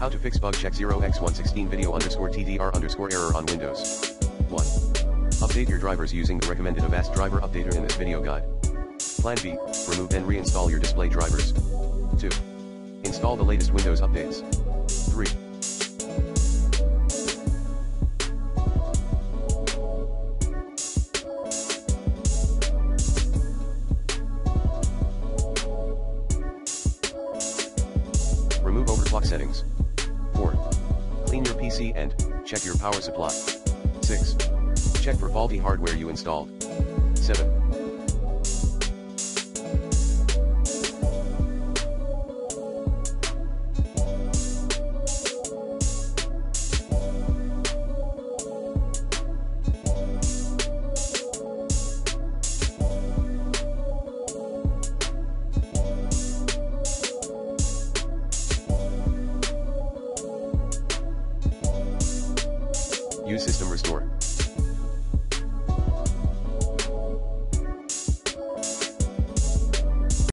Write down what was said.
How to fix bug check 0x116 video _TDR _error on Windows. 1. Update your drivers using the recommended Avast driver updater in this video guide. Plan B, remove and reinstall your display drivers. 2. Install the latest Windows updates. 3. Remove overclock settings. 4. Clean your PC and check your power supply. 6. Check for faulty hardware you installed. 7. Use System Restore.